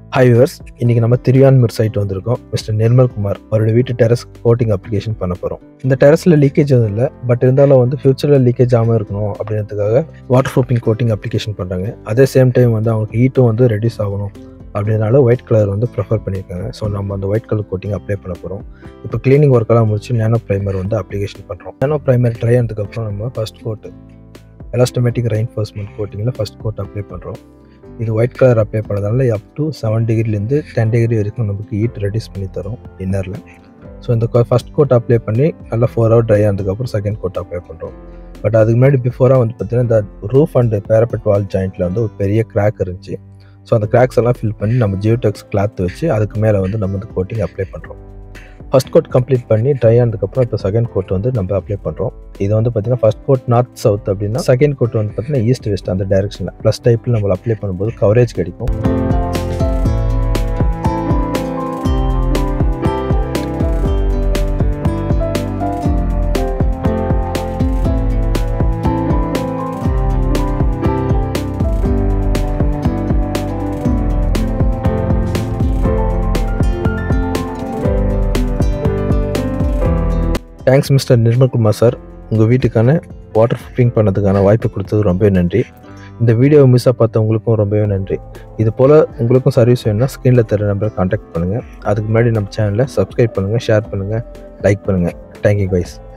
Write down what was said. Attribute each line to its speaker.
Speaker 1: Hi viewers, இன்னைக்கு நம்ம Thiruvanmiyur site வந்திருக்கோம். மிஸ்டர் நிர்மல் குமார் அவரோட வீட்டு டெரஸ் கோட்டிங் அப்ளிகேஷன் பண்ண போகிறோம். இந்த டெரஸில் லீக்கேஜ் எதுவும் இல்லை, பட் இருந்தாலும் வந்து ஃபியூச்சரில் லீக்கேஜ் ஆகாமல் இருக்கணும் அப்படின்றதுக்காக வாட்டர் ப்ரூஃபிங் கோட்டிங் அப்ளிகேஷன் பண்ணுறாங்க. அதே சேம் டைம் வந்து அவங்களுக்கு ஹீட்டும் வந்து ரெடியூஸ் ஆகணும் அப்படின்னால ஒயிட் கலர் வந்து ப்ரிஃபர் பண்ணியிருக்காங்க. ஸோ நம்ம அந்த ஒயிட் கலர் கோட்டிங் அப்ளை பண்ண போகிறோம். இப்போ கிளீனிங் ஒர்க்கெல்லாம் முடிச்சு நேனோ ப்ரைமர் வந்து அப்ளிகேஷன் பண்ணுறோம். நேனோ ப்ரைமர் ட்ரை ஆனதுக்கப்புறம் நம்ம ஃபர்ஸ்ட் கோட்டு எலாஸ்டமேட்டிக் ரெயின்ஃபோர்ஸ்மெண்ட் கோட்டிங்கில் ஃபர்ஸ்ட் கோட் அப்ளை பண்ணுறோம். இது ஒயிட் கலர் அப்ளை பண்ணுறதுனால அப் டு 7 டிகிரிலேருந்து 10 டிகிரி வரைக்கும் நமக்கு ஹீட் ரெடியூஸ் பண்ணி தரும் இன்னரில். ஸோ இந்த ஃபஸ்ட் கோட் அப்ளை பண்ணி நல்லா 4 ஹவர் ட்ரை ஆனதுக்கப்புறம் செகண்ட் கோட் அப்ளை பண்ணுறோம். பட் அதுக்கு முன்னாடி பிஃபோராக வந்து பார்த்திங்கன்னா இந்த ரூஃப் அண்ட் பேரப்பெட் வால் ஜாயிண்ட்டில் வந்து ஒரு பெரிய கிராக் இருந்துச்சு. ஸோ அந்த கிராக்ஸ் எல்லாம் ஃபில் பண்ணி நம்ம ஜியோடெக்ஸ் கிளாத் வச்சு அதுக்கு மேலே வந்து நம்ம வந்து கோட்டிங் அப்ளை பண்ணுறோம். ஃபஸ்ட் கோட் கம்ப்ளீட் பண்ணி ட்ரை ஆனதுக்கப்புறம் இப்போ செகண்ட் கோட் வந்து நம்ம அப்ளை பண்ணுறோம். இது வந்து பார்த்தீங்கன்னா ஃபஸ்ட் கோட் நார்த் சவுத் அப்படின்னா செகண்ட் கோட் வந்து பார்த்தீங்கன்னா ஈஸ்ட் வெஸ்ட் அந்த டைரக்ஷனில் ப்ளஸ் டைப்பில் நம்ம அப்ளை பண்ணும்போது கவரேஜ் கிடைக்கும். Thanks mister Nirmal Kumar sir, உங்கள் வீட்டுக்கான வாட்டர் ப்ரூஃபிங் பண்ணதுக்கான வாய்ப்பு கொடுத்தது ரொம்பவே நன்றி. இந்த வீடியோவை மிஸ்ஸாக பார்த்த உங்களுக்கும் ரொம்பவே நன்றி. இது போல் உங்களுக்கும் சர்வீஸ் வேணும்னா ஸ்க்ரீனில் தர நம்பரை கான்டாக்ட் பண்ணுங்கள். அதுக்கு முன்னாடி நம்ம சேனலை சப்ஸ்கிரைப் பண்ணுங்கள், ஷேர் பண்ணுங்கள், லைக் பண்ணுங்கள். Thank you guys.